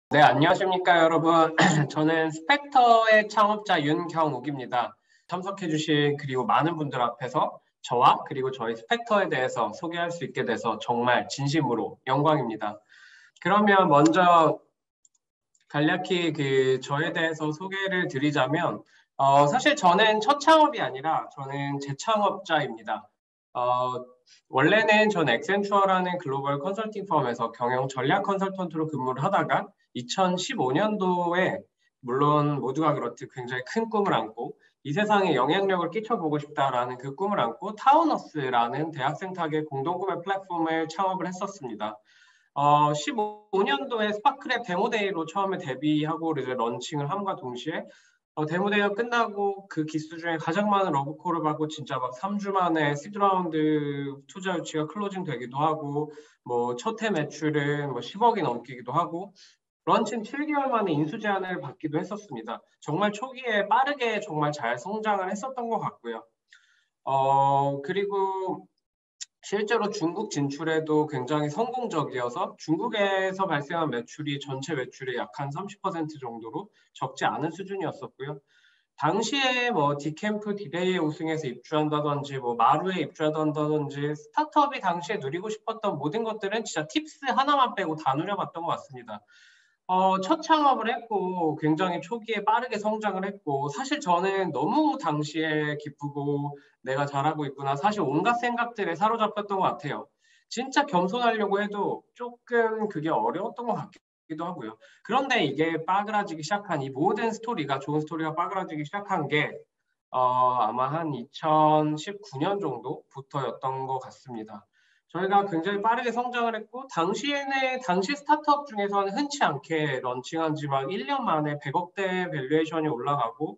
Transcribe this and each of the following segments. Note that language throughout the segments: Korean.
네, 안녕하십니까, 여러분. 저는 스펙터의 창업자 윤경욱입니다. 참석해주신 그리고 많은 분들 앞에서 저와 그리고 저희 스펙터에 대해서 소개할 수 있게 돼서 정말 진심으로 영광입니다. 그러면 먼저 간략히 저에 대해서 소개를 드리자면, 사실 저는 첫 창업이 아니라 저는 재창업자입니다. 어, 원래는 전 엑센추어라는 글로벌 컨설팅 펌에서 경영 전략 컨설턴트로 근무를 하다가 2015년도에 물론 모두가 그렇듯 굉장히 큰 꿈을 안고 이 세상에 영향력을 끼쳐보고 싶다라는 그 꿈을 안고 타우너스라는 대학생 타겟 공동구매 플랫폼을 창업을 했었습니다. 15년도에 스파크랩 데모데이로 처음에 데뷔하고 이제 런칭을 함과 동시에 데모데이가 끝나고 그 기수 중에 가장 많은 러브콜을 받고 진짜 막 3주 만에 시드라운드 투자 유치가 클로징 되기도 하고 뭐 첫 해 매출은 뭐 10억이 넘기기도 하고 런칭 7개월 만에 인수 제안을 받기도 했었습니다. 정말 초기에 빠르게 정말 잘 성장을 했었던 것 같고요. 그리고 실제로 중국 진출에도 굉장히 성공적이어서 중국에서 발생한 매출이 전체 매출의 약 한 30% 정도로 적지 않은 수준이었었고요. 당시에 뭐 디캠프 디데이에 우승해서 입주한다든지 뭐 마루에 입주한다든지 스타트업이 당시에 누리고 싶었던 모든 것들은 진짜 팁스 하나만 빼고 다 누려봤던 것 같습니다. 첫 창업을 했고 굉장히 초기에 빠르게 성장을 했고 사실 저는 너무 당시에 기쁘고 내가 잘하고 있구나 사실 온갖 생각들에 사로잡혔던 것 같아요. 진짜 겸손하려고 해도 조금 그게 어려웠던 것 같기도 하고요. 그런데 이게 빠그라지기 시작한 이 모든 스토리가 좋은 스토리가 빠그라지기 시작한 게 아마 한 2019년 정도부터였던 것 같습니다. 저희가 굉장히 빠르게 성장을 했고 당시 스타트업 중에서는 흔치 않게 런칭한 지 막 1년 만에 100억대 밸류에이션이 올라가고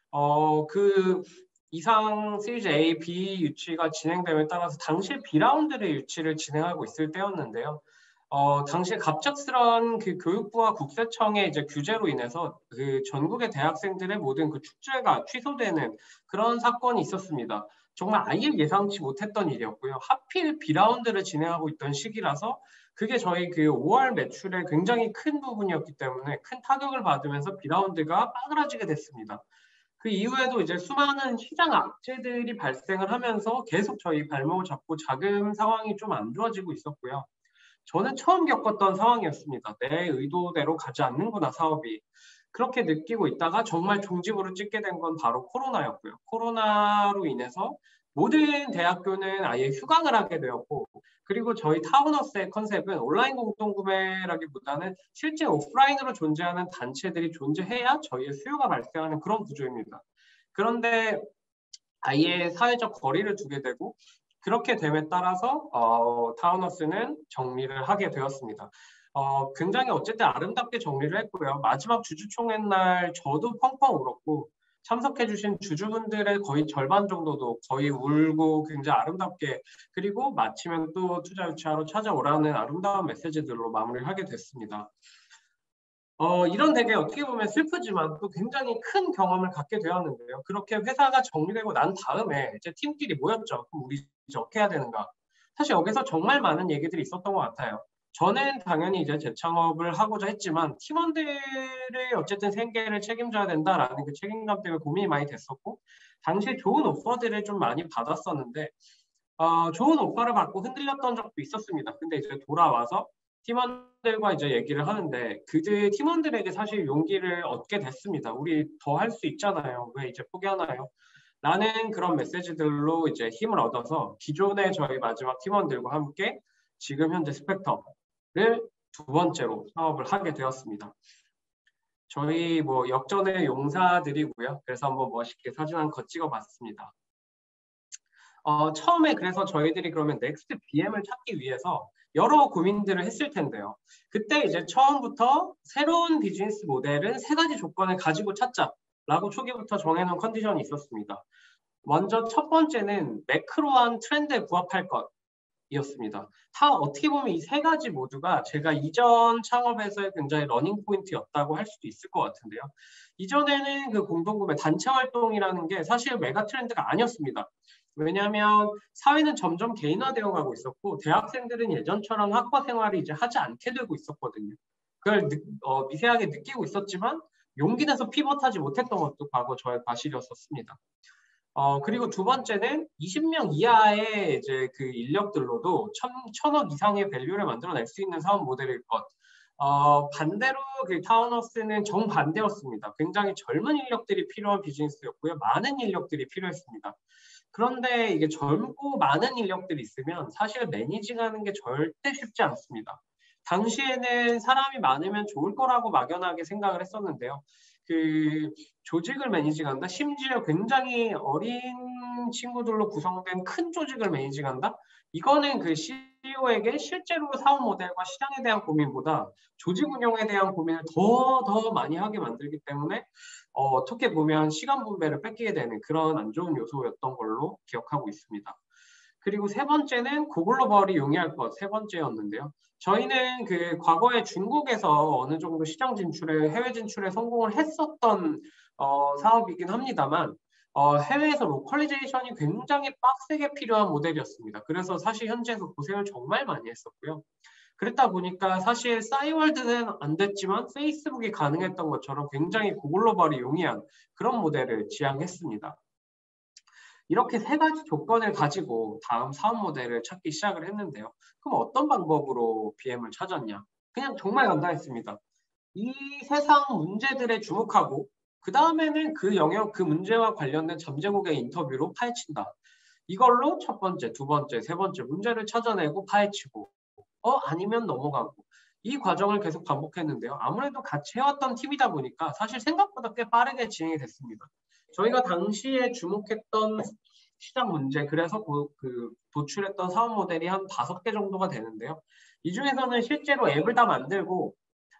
그 이상 시리즈 A, B 유치가 진행됨에 따라서 당시 B라운드의 유치를 진행하고 있을 때였는데요. 당시에 갑작스러운 그 교육부와 국세청의 이제 규제로 인해서 그 전국의 대학생들의 모든 그 축제가 취소되는 그런 사건이 있었습니다. 정말 아예 예상치 못했던 일이었고요. 하필 B라운드를 진행하고 있던 시기라서 그게 저희 그 5월 매출의 굉장히 큰 부분이었기 때문에 큰 타격을 받으면서 B라운드가 빠그라지게 됐습니다. 그 이후에도 이제 수많은 시장 악재들이 발생을 하면서 계속 저희 발목을 잡고 자금 상황이 좀 안 좋아지고 있었고요. 저는 처음 겪었던 상황이었습니다. 내 의도대로 가지 않는구나, 사업이. 그렇게 느끼고 있다가 정말 종지부를 찍게 된 건 바로 코로나였고요. 코로나로 인해서 모든 대학교는 아예 휴강을 하게 되었고, 그리고 저희 타운하우스의 컨셉은 온라인 공동구매라기보다는 실제 오프라인으로 존재하는 단체들이 존재해야 저희의 수요가 발생하는 그런 구조입니다. 그런데 아예 사회적 거리를 두게 되고 그렇게 됨에 따라서 타운하우스는 정리를 하게 되었습니다. 굉장히 어쨌든 아름답게 정리를 했고요. 마지막 주주총회 날 저도 펑펑 울었고 참석해주신 주주분들의 거의 절반 정도도 거의 울고 굉장히 아름답게 그리고 마치면 또 투자 유치하러 찾아오라는 아름다운 메시지들로 마무리를 하게 됐습니다. 이런 되게 어떻게 보면 슬프지만 또 굉장히 큰 경험을 갖게 되었는데요. 그렇게 회사가 정리되고 난 다음에 이제 팀끼리 모였죠. 그럼 우리 이제 어떻게 해야 되는가? 사실 여기서 정말 많은 얘기들이 있었던 것 같아요. 저는 당연히 이제 재창업을 하고자 했지만 팀원들의 어쨌든 생계를 책임져야 된다라는 그 책임감 때문에 고민이 많이 됐었고 당시에 좋은 오퍼들을 좀 많이 받았었는데 좋은 오퍼를 받고 흔들렸던 적도 있었습니다. 근데 이제 돌아와서 팀원들과 이제 얘기를 하는데 그들 팀원들에게 사실 용기를 얻게 됐습니다. 우리 더 할 수 있잖아요. 왜 이제 포기하나요? 라는 그런 메시지들로 이제 힘을 얻어서 기존의 저희 마지막 팀원들과 함께 지금 현재 스펙터를 두 번째로 사업을 하게 되었습니다. 저희 뭐 역전의 용사들이고요. 그래서 한번 멋있게 사진 한 컷 찍어봤습니다. 처음에 그래서 저희들이 그러면 넥스트 BM을 찾기 위해서 여러 고민들을 했을 텐데요. 그때 이제 처음부터 새로운 비즈니스 모델은 세 가지 조건을 가지고 찾자라고 초기부터 정해놓은 컨디션이 있었습니다. 먼저 첫 번째는 매크로한 트렌드에 부합할 것이었습니다. 다 어떻게 보면 이 세 가지 모두가 제가 이전 창업에서의 굉장히 러닝 포인트였다고 할 수도 있을 것 같은데요. 이전에는 그 공동구매 단체 활동이라는 게 사실 메가 트렌드가 아니었습니다. 왜냐하면 사회는 점점 개인화되어 가고 있었고 대학생들은 예전처럼 학과 생활을 이제 하지 않게 되고 있었거든요. 그걸 미세하게 느끼고 있었지만 용기 내서 피벗하지 못했던 것도 과거 저의 과실이었었습니다. 그리고 두 번째는 20명 이하의 이제 그 인력들로도 1,000억 이상의 밸류를 만들어낼 수 있는 사업 모델일 것. 반대로 그 타운하우스는 정반대였습니다. 굉장히 젊은 인력들이 필요한 비즈니스였고요. 많은 인력들이 필요했습니다. 그런데 이게 젊고 많은 인력들이 있으면 사실 매니징하는 게 절대 쉽지 않습니다. 당시에는 사람이 많으면 좋을 거라고 막연하게 생각을 했었는데요. 그 조직을 매니징한다? 심지어 굉장히 어린 친구들로 구성된 큰 조직을 매니징한다? 이거는 그 CEO에게 실제로 사업 모델과 시장에 대한 고민보다 조직 운영에 대한 고민을 더 많이 하게 만들기 때문에 어떻게 보면 시간 분배를 뺏기게 되는 그런 안 좋은 요소였던 걸로 기억하고 있습니다. 그리고 세 번째는 고글로벌이 용이할 것, 세 번째였는데요. 저희는 그 과거에 중국에서 어느 정도 시장 진출에, 해외 진출에 성공을 했었던 사업이긴 합니다만 해외에서 로컬리제이션이 굉장히 빡세게 필요한 모델이었습니다. 그래서 사실 현지에서 고생을 정말 많이 했었고요. 그랬다 보니까 사실 싸이월드는 안 됐지만 페이스북이 가능했던 것처럼 굉장히 고글로벌이 용이한 그런 모델을 지향했습니다. 이렇게 세 가지 조건을 가지고 다음 사업 모델을 찾기 시작을 했는데요. 그럼 어떤 방법으로 BM을 찾았냐? 그냥 정말 간단했습니다. 이 세상 문제들에 주목하고 그 다음에는 그 영역, 그 문제와 관련된 잠재국의 인터뷰로 파헤친다. 이걸로 첫 번째, 두 번째, 세 번째 문제를 찾아내고 파헤치고 아니면 넘어가고 이 과정을 계속 반복했는데요. 아무래도 같이 해왔던 팀이다 보니까 사실 생각보다 꽤 빠르게 진행이 됐습니다. 저희가 당시에 주목했던 시장 문제, 그래서 도출했던 사업 모델이 한 5개 정도가 되는데요. 이 중에서는 실제로 앱을 다 만들고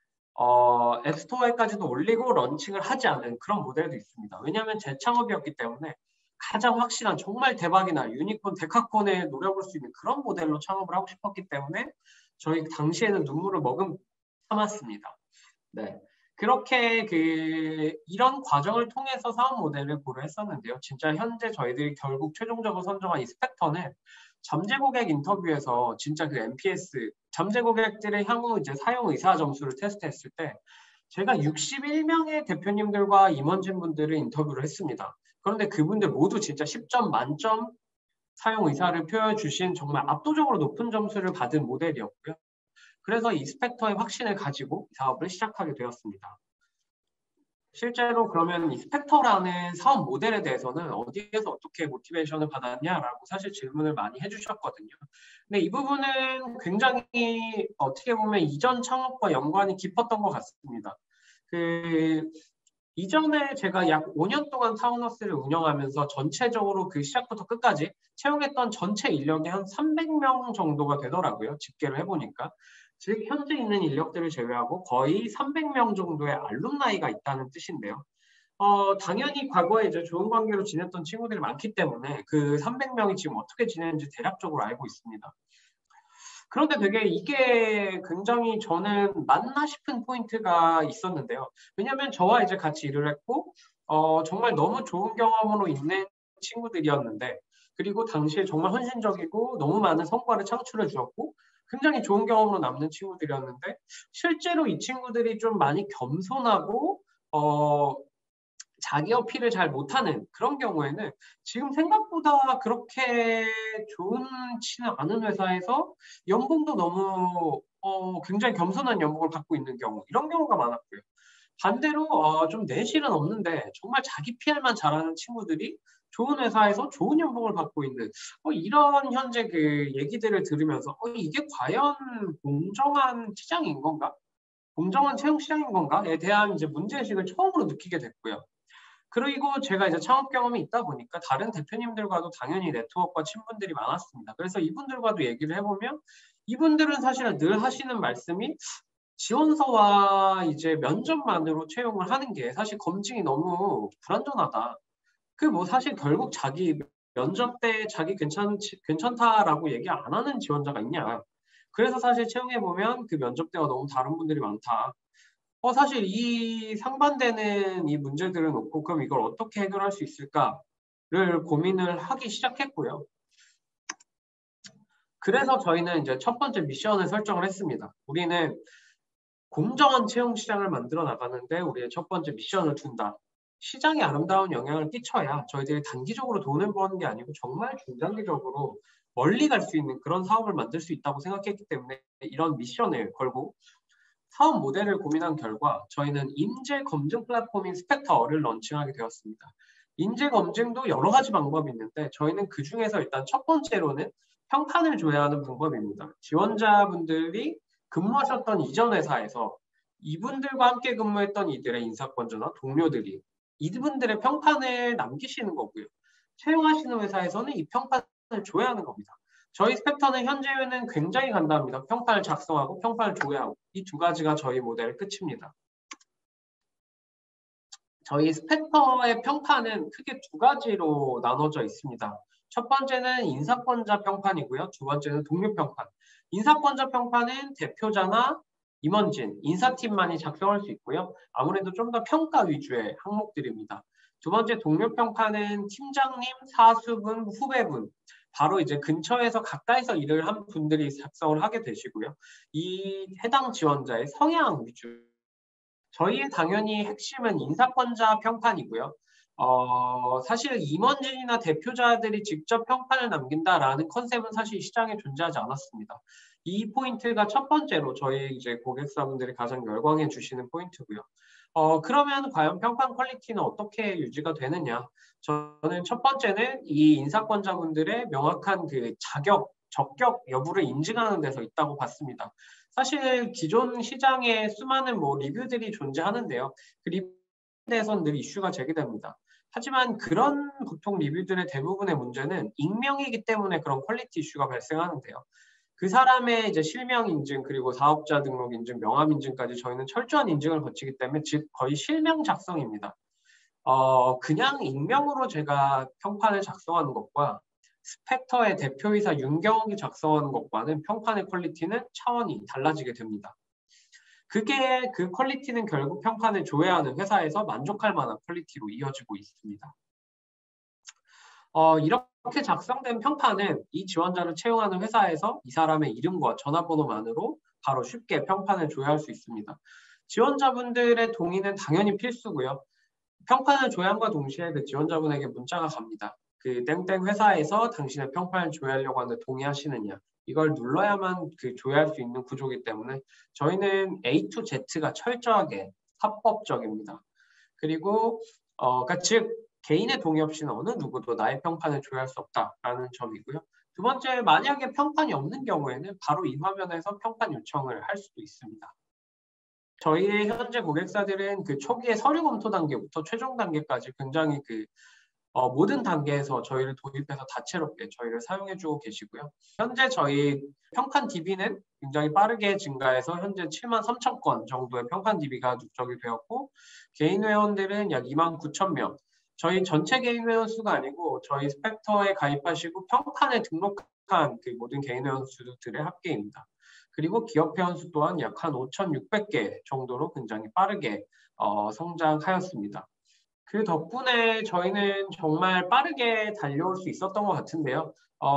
앱스토어에까지도 올리고 런칭을 하지 않은 그런 모델도 있습니다. 왜냐하면 재창업이었기 때문에 가장 확실한 정말 대박이나 유니콘, 데카콘에 노려볼 수 있는 그런 모델로 창업을 하고 싶었기 때문에 저희 당시에는 눈물을 머금 참았습니다. 네. 그렇게 이런 과정을 통해서 사업 모델을 고려했었는데요. 진짜 현재 저희들이 결국 최종적으로 선정한 이 스펙터는 잠재 고객 인터뷰에서 진짜 그 NPS, 잠재 고객들의 향후 이제 사용 의사 점수를 테스트했을 때 제가 61명의 대표님들과 임원진분들을 인터뷰를 했습니다. 그런데 그분들 모두 진짜 10점 만점 사용 의사를 표현해 주신 정말 압도적으로 높은 점수를 받은 모델이었고요. 그래서 이 스펙터의 확신을 가지고 사업을 시작하게 되었습니다. 실제로 그러면 이 스펙터라는 사업 모델에 대해서는 어디에서 어떻게 모티베이션을 받았냐라고 사실 질문을 많이 해주셨거든요. 근데 이 부분은 굉장히 어떻게 보면 이전 창업과 연관이 깊었던 것 같습니다. 이전에 제가 약 5년 동안 타운하우스를 운영하면서 전체적으로 그 시작부터 끝까지 채용했던 전체 인력이 한 300명 정도가 되더라고요. 집계를 해보니까. 즉 현재 있는 인력들을 제외하고 거의 300명 정도의 알룸나이가 있다는 뜻인데요. 당연히 과거에 이제 좋은 관계로 지냈던 친구들이 많기 때문에 그 300명이 지금 어떻게 지내는지 대략적으로 알고 있습니다. 그런데 되게 이게 굉장히 저는 맞나 싶은 포인트가 있었는데요. 왜냐하면 저와 이제 같이 일을 했고 정말 너무 좋은 경험으로 있는 친구들이었는데 그리고 당시에 정말 헌신적이고 너무 많은 성과를 창출해 주었고 굉장히 좋은 경험으로 남는 친구들이었는데 실제로 이 친구들이 좀 많이 겸손하고 자기 어필을 잘 못하는 그런 경우에는 지금 생각보다 그렇게 좋지는 않은 회사에서 연봉도 너무 굉장히 겸손한 연봉을 갖고 있는 경우 이런 경우가 많았고요. 반대로 좀 내실은 없는데 정말 자기 PR만 잘하는 친구들이 좋은 회사에서 좋은 연봉을 받고 있는 이런 현재 그 얘기들을 들으면서 이게 과연 공정한 시장인 건가? 공정한 채용 시장인 건가에 대한 이제 문제의식을 처음으로 느끼게 됐고요. 그리고 제가 이제 창업 경험이 있다 보니까 다른 대표님들과도 당연히 네트워크와 친분들이 많았습니다. 그래서 이분들과도 얘기를 해보면 이분들은 사실은 늘 하시는 말씀이 지원서와 이제 면접만으로 채용을 하는 게 사실 검증이 너무 불완전하다. 뭐 사실 결국 자기 면접 때 자기 괜찮다라고 얘기 안 하는 지원자가 있냐. 그래서 사실 채용해보면 그 면접 때와 너무 다른 분들이 많다. 사실 이 상반되는 이 문제들을 놓고 그럼 이걸 어떻게 해결할 수 있을까를 고민을 하기 시작했고요. 그래서 저희는 이제 첫 번째 미션을 설정을 했습니다. 우리는 공정한 채용 시장을 만들어 나가는데 우리의 첫 번째 미션을 둔다. 시장에 아름다운 영향을 끼쳐야 저희들이 단기적으로 돈을 버는 게 아니고 정말 중장기적으로 멀리 갈 수 있는 그런 사업을 만들 수 있다고 생각했기 때문에 이런 미션을 걸고 사업 모델을 고민한 결과 저희는 인재 검증 플랫폼인 스펙터를 런칭하게 되었습니다. 인재 검증도 여러 가지 방법이 있는데 저희는 그 중에서 일단 첫 번째로는 평판을 줘야 하는 방법입니다. 지원자분들이 근무하셨던 이전 회사에서 이분들과 함께 근무했던 이들의 인사권자나 동료들이 이분들의 평판을 남기시는 거고요. 채용하시는 회사에서는 이 평판을 줘야 하는 겁니다. 저희 스펙터는 현재는 굉장히 간단합니다. 평판을 작성하고 평판을 조회하고 이 두 가지가 저희 모델의 끝입니다. 저희 스펙터의 평판은 크게 두 가지로 나눠져 있습니다. 첫 번째는 인사권자 평판이고요. 두 번째는 동료 평판. 인사권자 평판은 대표자나 임원진, 인사팀만이 작성할 수 있고요. 아무래도 좀 더 평가 위주의 항목들입니다. 두 번째 동료 평판은 팀장님, 사수분, 후배분, 바로 이제 근처에서 가까이서 일을 한 분들이 작성을 하게 되시고요. 이 해당 지원자의 성향 위주. 저희의 당연히 핵심은 인사권자 평판이고요. 사실 임원진이나 대표자들이 직접 평판을 남긴다라는 컨셉은 사실 시장에 존재하지 않았습니다. 이 포인트가 첫 번째로 저희 이제 고객사분들이 가장 열광해 주시는 포인트고요. 그러면 과연 평판 퀄리티는 어떻게 유지가 되느냐? 저는 첫 번째는 이 인사권자분들의 명확한 그 자격, 적격 여부를 인증하는 데서 있다고 봤습니다. 사실 기존 시장에 수많은 리뷰들이 존재하는데요. 그 리뷰에 대해서는 늘 이슈가 제기됩니다. 하지만 그런 보통 리뷰들의 대부분의 문제는 익명이기 때문에 그런 퀄리티 이슈가 발생하는데요. 그 사람의 이제 실명 인증 그리고 사업자 등록 인증, 명함 인증까지 저희는 철저한 인증을 거치기 때문에 즉 거의 실명 작성입니다. 그냥 익명으로 제가 평판을 작성하는 것과 스펙터의 대표이사 윤경욱이 작성하는 것과는 평판의 퀄리티는 차원이 달라지게 됩니다. 그게 그 퀄리티는 결국 평판을 조회하는 회사에서 만족할 만한 퀄리티로 이어지고 있습니다. 이렇게 작성된 평판은 이 지원자를 채용하는 회사에서 이 사람의 이름과 전화번호만으로 바로 쉽게 평판을 조회할 수 있습니다. 지원자분들의 동의는 당연히 필수고요. 평판을 조회함과 동시에 그 지원자분에게 문자가 갑니다. 그 땡땡 회사에서 당신의 평판을 조회하려고 하는데 동의하시느냐. 이걸 눌러야만 그 조회할 수 있는 구조이기 때문에 저희는 A to Z가 철저하게 합법적입니다. 그리고 그러니까 즉 개인의 동의 없이는 어느 누구도 나의 평판을 조회할 수 없다라는 점이고요. 두 번째, 만약에 평판이 없는 경우에는 바로 이 화면에서 평판 요청을 할 수도 있습니다. 저희의 현재 고객사들은 그 초기의 서류 검토 단계부터 최종 단계까지 굉장히 모든 단계에서 저희를 도입해서 다채롭게 저희를 사용해주고 계시고요. 현재 저희 평판 DB는 굉장히 빠르게 증가해서 현재 73,000건 정도의 평판 DB가 누적이 되었고 개인 회원들은 약 29,000명. 저희 전체 개인 회원 수가 아니고 저희 스펙터에 가입하시고 평판에 등록한 그 모든 개인 회원 수들의 합계입니다. 그리고 기업 회원 수 또한 약 한 5,600개 정도로 굉장히 빠르게 성장하였습니다. 그 덕분에 저희는 정말 빠르게 달려올 수 있었던 것 같은데요.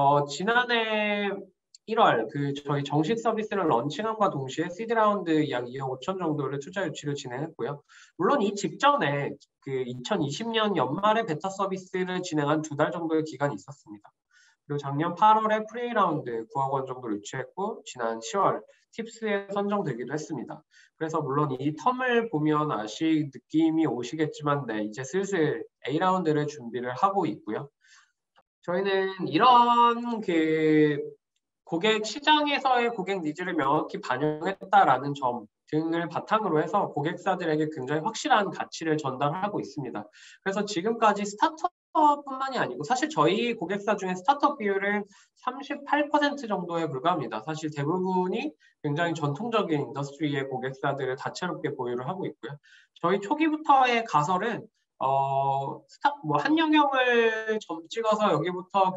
지난해 1월 저희 정식 서비스를 런칭함과 동시에 시드 라운드 약 2억 5천 정도를 투자 유치를 진행했고요. 물론 이 직전에 2020년 연말에 베타 서비스를 진행한 2달 정도의 기간이 있었습니다. 그리고 작년 8월에 프리 라운드 9억 원 정도를 유치했고 지난 10월 팁스에 선정되기도 했습니다. 그래서 물론 이 텀을 보면 느낌이 오시겠지만 네, 이제 슬슬 A라운드를 준비를 하고 있고요. 저희는 이런 고객 시장에서의 고객 니즈를 명확히 반영했다라는 점 등을 바탕으로 해서 고객사들에게 굉장히 확실한 가치를 전달하고 있습니다. 그래서 지금까지 스타트업뿐만이 아니고 사실 저희 고객사 중에 스타트업 비율은 38% 정도에 불과합니다. 사실 대부분이 굉장히 전통적인 인더스트리의 고객사들을 다채롭게 보유를 하고 있고요. 저희 초기부터의 가설은 한 영역을 점 찍어서 여기부터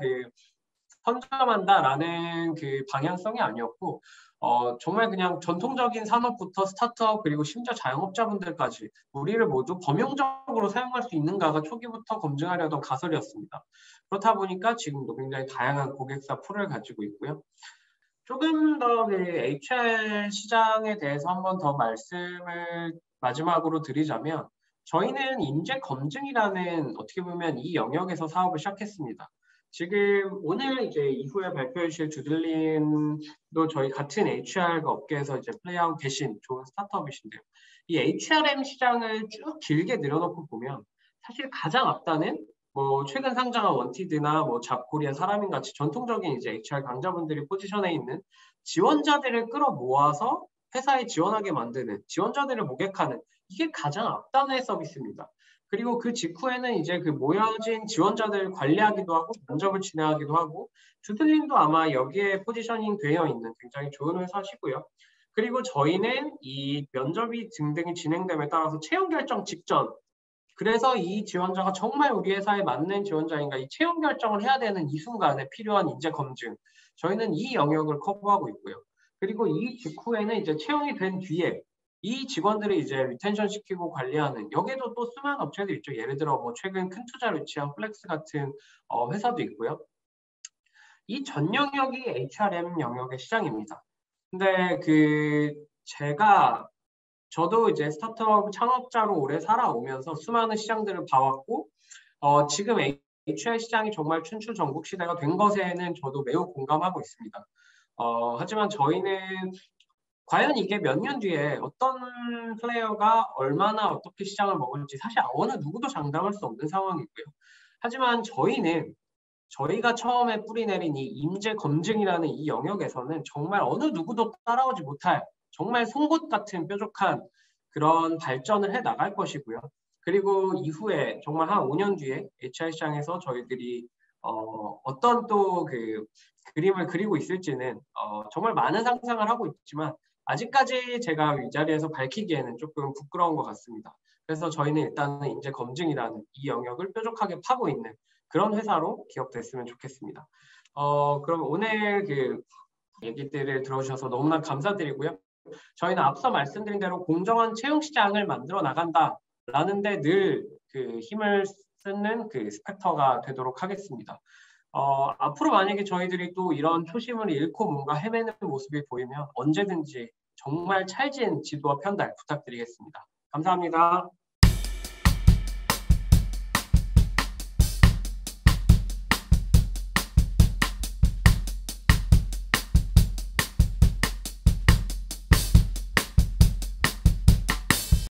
선점한다라는 그 방향성이 아니었고 정말 그냥 전통적인 산업부터 스타트업 그리고 심지어 자영업자분들까지 우리를 모두 범용적으로 사용할 수 있는가가 초기부터 검증하려던 가설이었습니다. 그렇다 보니까 지금도 굉장히 다양한 고객사 풀을 가지고 있고요. 조금 더 그 HR 시장에 대해서 한번 더 말씀을 마지막으로 드리자면 저희는 인재 검증이라는 어떻게 보면 이 영역에서 사업을 시작했습니다. 지금 오늘 이제 이후에 발표해 주실 주들린도 저희 같은 HR 업계에서 이제 플레이하고 계신 좋은 스타트업이신데요. 이 HRM 시장을 쭉 길게 늘어놓고 보면 사실 가장 앞단은 뭐 최근 상장한 원티드나 뭐 잡코리아 사람인 같이 전통적인 이제 HR 강자분들이 포지션에 있는 지원자들을 끌어모아서 회사에 지원하게 만드는 지원자들을 모객하는 이게 가장 앞단의 서비스입니다. 그리고 그 직후에는 이제 그 모여진 지원자들을 관리하기도 하고 면접을 진행하기도 하고 주틀린도 아마 여기에 포지셔닝 되어 있는 굉장히 좋은 회사시고요. 그리고 저희는 이 면접이 등등이 진행됨에 따라서 채용 결정 직전 그래서 이 지원자가 정말 우리 회사에 맞는 지원자인가 이 채용 결정을 해야 되는 이 순간에 필요한 인재 검증 저희는 이 영역을 커버하고 있고요. 그리고 이 직후에는 이제 채용이 된 뒤에 이 직원들을 이제 리텐션 시키고 관리하는 여기도 또 수많은 업체들이 있죠. 예를 들어 뭐 최근 큰 투자를 유치한 플렉스 같은 회사도 있고요. 이 전 영역이 HRM 영역의 시장입니다. 근데 저도 이제 스타트업 창업자로 오래 살아오면서 수많은 시장들을 봐왔고 지금 HR 시장이 정말 춘추전국 시대가 된 것에는 저도 매우 공감하고 있습니다. 하지만 저희는 과연 이게 몇 년 뒤에 어떤 플레이어가 얼마나 어떻게 시장을 먹을지 사실 어느 누구도 장담할 수 없는 상황이고요. 하지만 저희가 처음에 뿌리내린 이 인재 검증이라는 이 영역에서는 정말 어느 누구도 따라오지 못할 정말 송곳 같은 뾰족한 그런 발전을 해 나갈 것이고요. 그리고 이후에 정말 한 5년 뒤에 HR 시장에서 저희들이 어떤 또 그 그림을 그리고 있을지는 정말 많은 상상을 하고 있지만 아직까지 제가 이 자리에서 밝히기에는 조금 부끄러운 것 같습니다. 그래서 저희는 일단은 인재 검증이라는 이 영역을 뾰족하게 파고 있는 그런 회사로 기억됐으면 좋겠습니다. 그럼 오늘 그 얘기들을 들어주셔서 너무나 감사드리고요. 저희는 앞서 말씀드린 대로 공정한 채용 시장을 만들어 나간다라는 데 늘 그 힘을 쓰는 그 스펙터가 되도록 하겠습니다. 앞으로 만약에 저희들이 또 이런 초심을 잃고 뭔가 헤매는 모습이 보이면 언제든지 정말 찰진 지도와 편달 부탁드리겠습니다. 감사합니다.